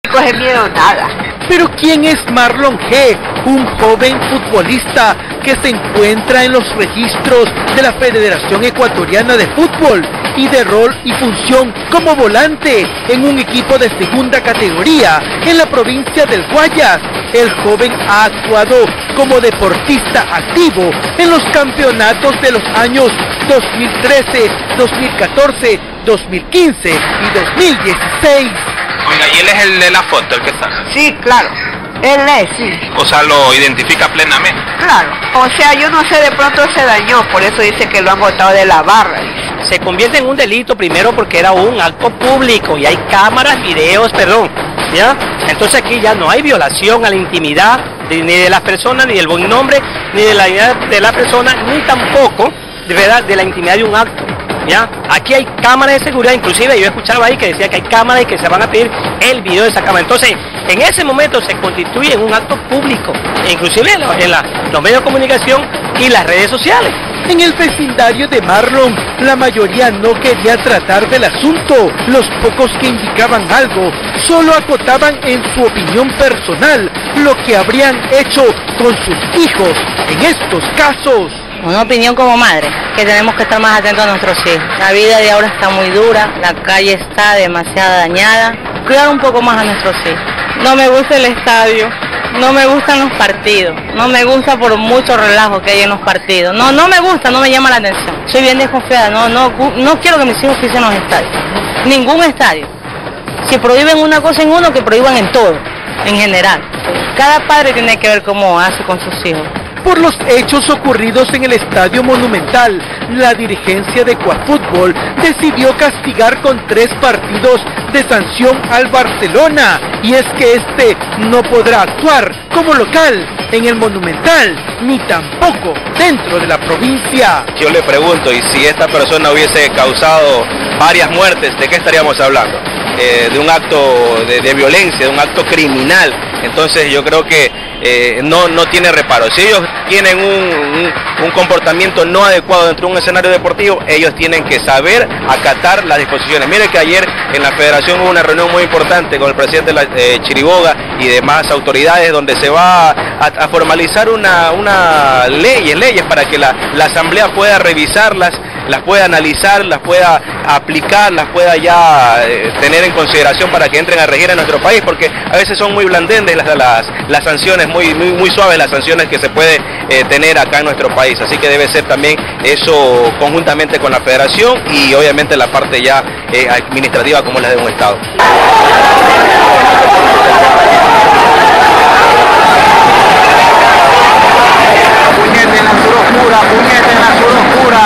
coge miedo nada. Pero ¿quién es Marlon G? Un joven futbolista que se encuentra en los registros de la Federación Ecuatoriana de Fútbol y de rol y función como volante en un equipo de segunda categoría en la provincia del Guayas. El joven ha actuado como deportista activo en los campeonatos de los años 2013, 2014, 2015 y 2016. Oiga, ¿y él es el de la foto, el que está? Sí, claro. Él es, sí. O sea, lo identifica plenamente. Claro. O sea, yo no sé, de pronto se dañó, por eso dice que lo han botado de la barra. Se convierte en un delito primero porque era un acto público y hay cámaras, videos, perdón, ¿ya? Entonces aquí ya no hay violación a la intimidad ni de las personas, ni del buen nombre, ni de la identidad de la persona, ni tampoco, de verdad, de la intimidad de un acto. ¿Ya? Aquí hay cámaras de seguridad, inclusive yo escuchaba ahí que decía que hay cámaras y que se van a pedir el video de esa cámara. Entonces, en ese momento se constituye en un acto público, inclusive en los medios de comunicación y las redes sociales. En el vecindario de Marlon, la mayoría no quería tratar del asunto. Los pocos que indicaban algo solo acotaban en su opinión personal lo que habrían hecho con sus hijos en estos casos. Una opinión como madre, que tenemos que estar más atentos a nuestros hijos. La vida de ahora está muy dura, la calle está demasiado dañada. Cuidar un poco más a nuestros hijos. No me gusta el estadio, no me gustan los partidos, no me gusta por mucho relajo que hay en los partidos. No me gusta, no me llama la atención. Soy bien desconfiada, no quiero que mis hijos pisen los estadios. Ningún estadio. Si prohíben una cosa en uno, que prohíban en todo, en general. Cada padre tiene que ver cómo hace con sus hijos. Por los hechos ocurridos en el Estadio Monumental, la dirigencia de Ecuafútbol decidió castigar con 3 partidos de sanción al Barcelona, y es que este no podrá actuar como local en el Monumental, ni tampoco dentro de la provincia. Yo le pregunto, y si esta persona hubiese causado varias muertes, ¿de qué estaríamos hablando? De un acto de violencia, de un acto criminal. Entonces yo creo que no tiene reparo. Si ellos tienen un comportamiento no adecuado dentro de un escenario deportivo, ellos tienen que saber acatar las disposiciones. Mire que ayer en la federación hubo una reunión muy importante con el presidente de Chiriboga y demás autoridades, donde se va a formalizar una leyes para que la asamblea pueda revisarlas, las pueda analizar, las pueda aplicar, las pueda ya tener en consideración para que entren a regir en nuestro país, porque a veces son muy blandendes las sanciones, muy suaves las sanciones que se puede tener acá en nuestro país. Así que debe ser también eso conjuntamente con la federación y obviamente la parte ya administrativa como la de un Estado. Puñete en la sur oscura, puñete en la sur oscura.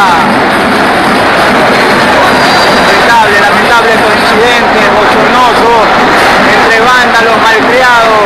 Lamentable coincidente, bochornoso, entre vándalos malcriados.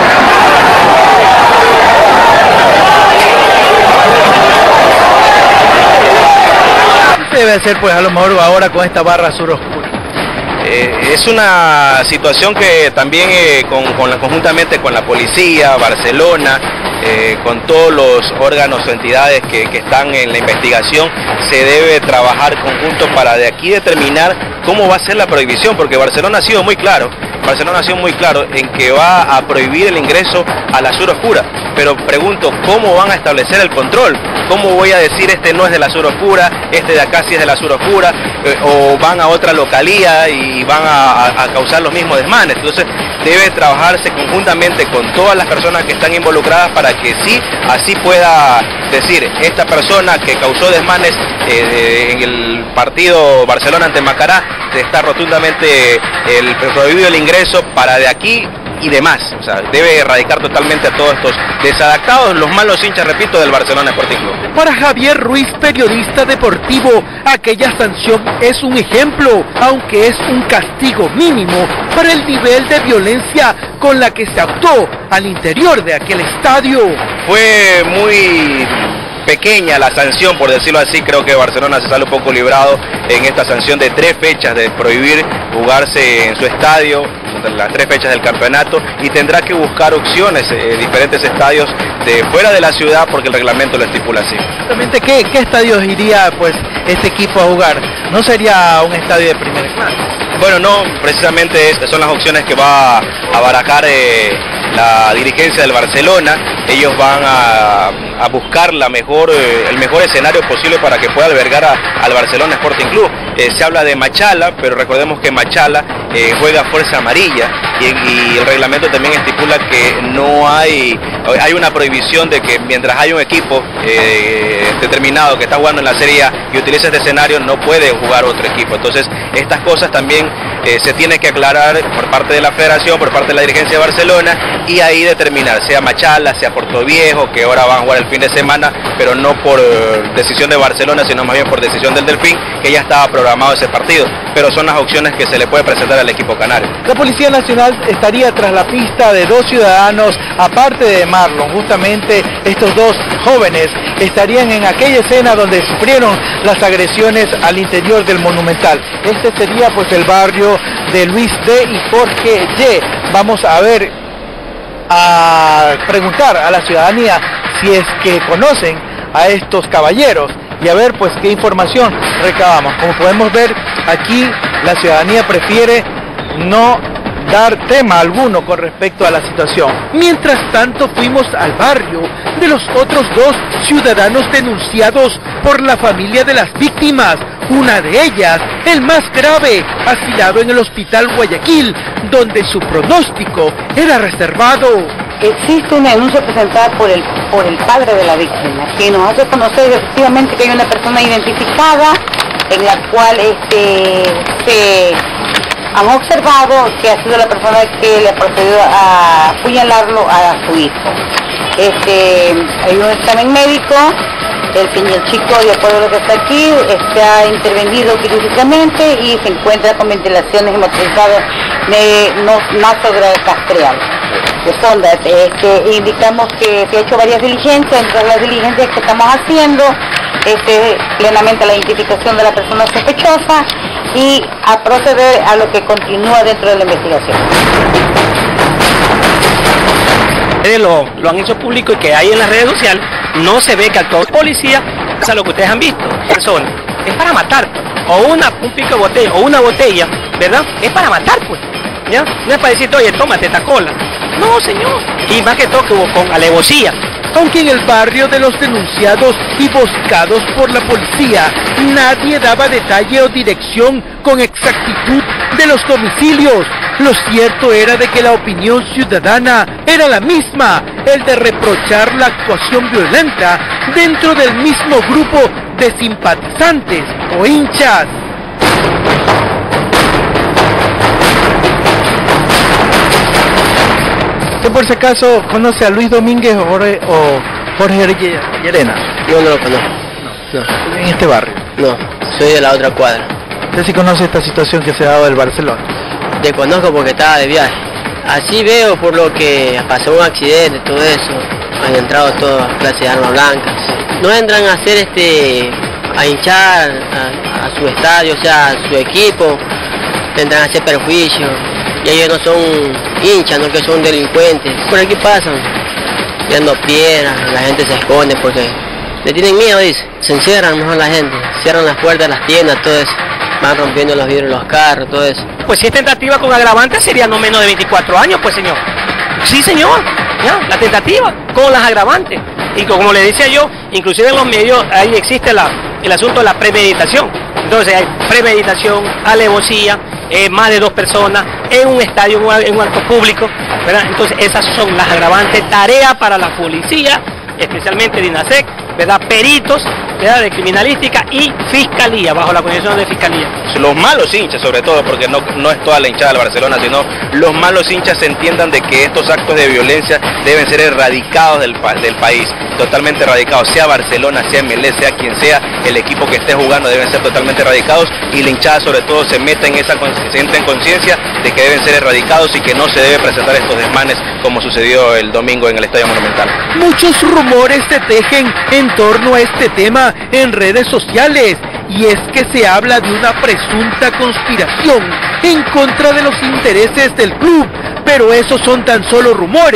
¿Qué debe hacer pues a lo mejor ahora con esta barra sur oscura? Es una situación que también conjuntamente con la policía, Barcelona, con todos los órganos o entidades que están en la investigación, se debe trabajar conjunto para de aquí determinar cómo va a ser la prohibición, porque Barcelona ha sido muy claro, en que va a prohibir el ingreso a la sur oscura. Pero pregunto, ¿cómo van a establecer el control? ¿Cómo voy a decir este no es de la sur oscura, este de acá sí es de la sur oscura, o van a otra localía y van a causar los mismos desmanes? Entonces debe trabajarse conjuntamente con todas las personas que están involucradas para que sí, así pueda decir, esta persona que causó desmanes en el partido Barcelona ante Macará, está rotundamente prohibido el ingreso para de aquí y demás. O sea, debe erradicar totalmente a todos estos desadaptados, los malos hinchas, repito, del Barcelona Sporting Club. Para Javier Ruiz, periodista deportivo, aquella sanción es un ejemplo, aunque es un castigo mínimo para el nivel de violencia con la que se actuó al interior de aquel estadio. Fue muy pequeña la sanción, por decirlo así. Creo que Barcelona se sale un poco librado en esta sanción de 3 fechas de prohibir jugarse en su estadio, las 3 fechas del campeonato, y tendrá que buscar opciones, diferentes estadios de fuera de la ciudad, porque el reglamento lo estipula así. Exactamente, ¿qué estadios iría pues este equipo a jugar? ¿No sería un estadio de primera clase? Bueno, no, precisamente estas son las opciones que va a barajar la dirigencia del Barcelona. Ellos van a buscar el mejor escenario posible para que pueda albergar al Barcelona Sporting Club. Se habla de Machala, pero recordemos que Machala juega fuerza amarilla y el reglamento también estipula que no hay una prohibición de que mientras hay un equipo determinado que está jugando en la Serie A y utiliza este escenario, no puede jugar otro equipo. Entonces estas cosas también se tiene que aclarar por parte de la federación, por parte de la dirigencia de Barcelona, y ahí determinar, sea Machala, sea Portoviejo, que ahora van a jugar el fin de semana, pero no por decisión de Barcelona, sino más bien por decisión del Delfín, que ya estaba programado ese partido, pero son las opciones que se le puede presentar al equipo canario. La Policía Nacional estaría tras la pista de 2 ciudadanos, aparte de Marlon. Justamente estos 2 jóvenes estarían en aquella escena donde sufrieron las agresiones al interior del Monumental. Este sería pues el barrio de Luis D. y Jorge Y. Vamos a preguntar a la ciudadanía si es que conocen a estos caballeros y a ver pues qué información recabamos. Como podemos ver aquí, la ciudadanía prefiere no dar tema alguno con respecto a la situación. Mientras tanto, fuimos al barrio de los otros 2 ciudadanos denunciados por la familia de las víctimas. Una de ellas, el más grave, asilado en el hospital Guayaquil, donde su pronóstico era reservado. Existe una denuncia presentada por el padre de la víctima, que nos hace conocer efectivamente que hay una persona identificada en la cual han observado que ha sido la persona que le ha procedido a apuñalarlo a su hijo. Hay un examen médico, el chico, de acuerdo a lo que está aquí, está intervenido quirúrgicamente y se encuentra con ventilaciones hemotrizadas nasogastreal. De sonda. Indicamos que se ha hecho varias diligencias. Entre las diligencias que estamos haciendo, plenamente la identificación de la persona sospechosa y a proceder a lo que continúa dentro de la investigación. Lo han hecho público y que hay en las redes sociales, no se ve que actuó policía, o sea, lo que ustedes han visto, persona, es para matar, o un pico de botella, o una botella, ¿verdad? Es para matar, pues, ¿ya? No es para decirte, oye, tómate esta cola. No, señor. Y más que todo con alevosía. Aunque en el barrio de los denunciados y buscados por la policía, nadie daba detalle o dirección con exactitud de los domicilios. Lo cierto era de que la opinión ciudadana era la misma, el de reprochar la actuación violenta dentro del mismo grupo de simpatizantes o hinchas. ¿Usted por si acaso conoce a Luis Domínguez o Jorge Llerena? Yo no lo conozco. No. ¿En este barrio? No, soy de la otra cuadra. ¿Usted sí conoce esta situación que se ha dado del Barcelona? Desconozco porque estaba de viaje. Así veo por lo que pasó un accidente, todo eso. Han entrado todas clases de armas blancas. No entran a hacer a hinchar a su estadio, o sea, a su equipo. Entran a hacer perjuicio. Y ellos no son hinchas, no que son delincuentes. Por aquí pasan, tirando piedras, la gente se esconde porque le tienen miedo, dice. Se encierran mejor la gente, cierran las puertas de las tiendas, todo eso. Van rompiendo los vidrios de los carros, todo eso. Pues si es tentativa con agravante sería no menos de 24 años, pues señor. Sí, señor, ¿ya? La tentativa con las agravantes. Y como le decía yo, inclusive en los medios ahí existe el asunto de la premeditación. Entonces hay premeditación, alevosía, más de 2 personas, en un estadio, en un acto público, ¿verdad? Entonces esas son las agravantes, tarea para la policía, especialmente de INASEC, ¿verdad? Peritos, ¿verdad? De criminalística y fiscalía, bajo la condición de fiscalía. Los malos hinchas, sobre todo, porque no es toda la hinchada del Barcelona, sino los malos hinchas entiendan de que estos actos de violencia deben ser erradicados del país, totalmente erradicados, sea Barcelona, sea MLS, sea quien sea, el equipo que esté jugando deben ser totalmente erradicados, y la hinchada sobre todo se entra en conciencia de que deben ser erradicados y que no se debe presentar estos desmanes como sucedió el domingo en el Estadio Monumental. Muchos rumores se tejen en torno a este tema en redes sociales, y es que se habla de una presunta conspiración en contra de los intereses del club, pero esos son tan solo rumores.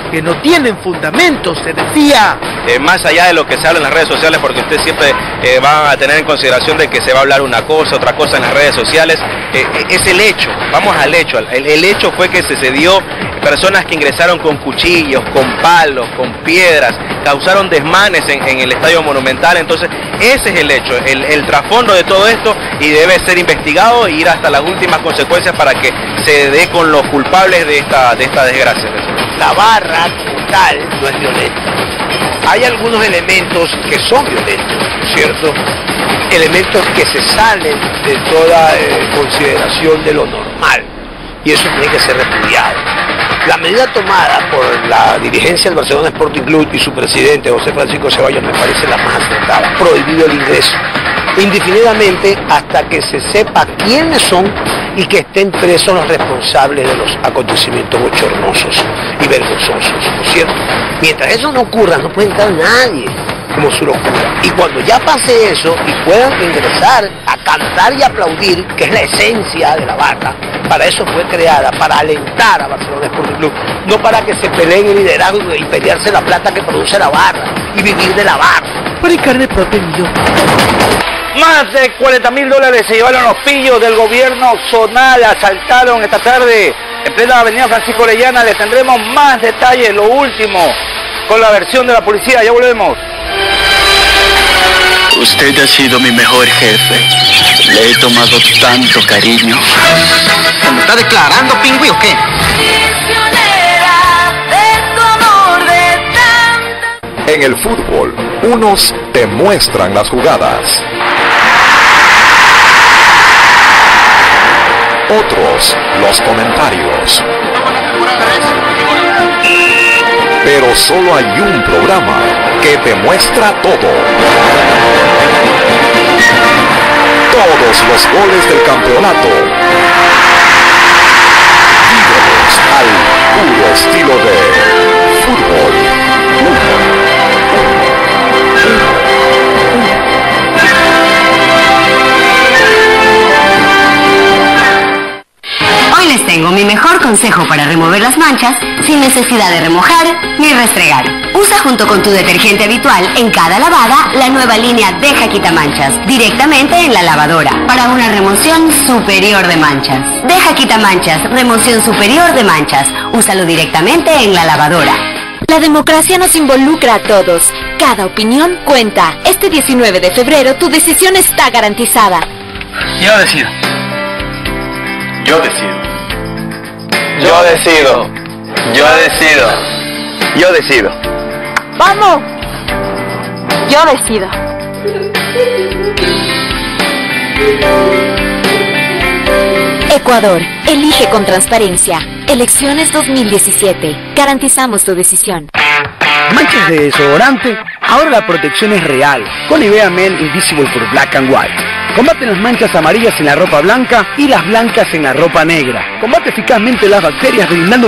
que no tienen fundamento, se decía. Más allá de lo que se habla en las redes sociales, porque usted siempre va a tener en consideración de que se va a hablar una cosa, otra cosa en las redes sociales, es el hecho, vamos al hecho. El hecho fue que se dio personas que ingresaron con cuchillos, con palos, con piedras, causaron desmanes en el Estadio Monumental. Entonces ese es el hecho, el trasfondo de todo esto, y debe ser investigado e ir hasta las últimas consecuencias para que se dé con los culpables de esta desgracia. La barra tal no es violenta. Hay algunos elementos que son violentos, ¿cierto? Elementos que se salen de toda consideración de lo normal, y eso tiene que ser repudiado. La medida tomada por la dirigencia del Barcelona Sporting Club y su presidente, José Francisco Ceballos, me parece la más acertada. Prohibido el ingreso indefinidamente hasta que se sepa quiénes son y que estén presos los responsables de los acontecimientos bochornosos y vergonzosos, ¿no es cierto? Mientras eso no ocurra, no puede entrar nadie como su locura. Y cuando ya pase eso y puedan ingresar a cantar y aplaudir, que es la esencia de la barra, para eso fue creada, para alentar a Barcelona Sporting Club, no para que se peleen el liderazgo y pelearse la plata que produce la barra y vivir de la barra. Para el carne propio. Más de $40.000 se llevaron los pillos del gobierno zonal, asaltaron esta tarde en plena avenida Francisco Orellana. Les tendremos más detalles, lo último, con la versión de la policía. Ya volvemos. Usted ha sido mi mejor jefe. Le he tomado tanto cariño. ¿Se me está declarando, pingüí, o qué? En el fútbol, unos te muestran las jugadas, otros los comentarios. Pero solo hay un programa que te muestra todo. Todos los goles del campeonato. Vívelos al puro estilo de fútbol. Hoy les tengo mi mejor consejo para remover las manchas sin necesidad de remojar ni restregar. Usa junto con tu detergente habitual en cada lavada la nueva línea Deja Quitamanchas directamente en la lavadora para una remoción superior de manchas. Deja Quitamanchas, remoción superior de manchas. Úsalo directamente en la lavadora. La democracia nos involucra a todos. Cada opinión cuenta. Este 19 de febrero tu decisión está garantizada. Yo decido. Yo decido. Yo decido. Yo decido. Yo decido. ¡Vamos! Yo decido. Ecuador, elige con transparencia. Elecciones 2017. Garantizamos tu decisión. ¿Manchas de desodorante? Ahora la protección es real, con Nivea Men Invisible por Black and White. Combate las manchas amarillas en la ropa blanca y las blancas en la ropa negra. Combate eficazmente las bacterias brindando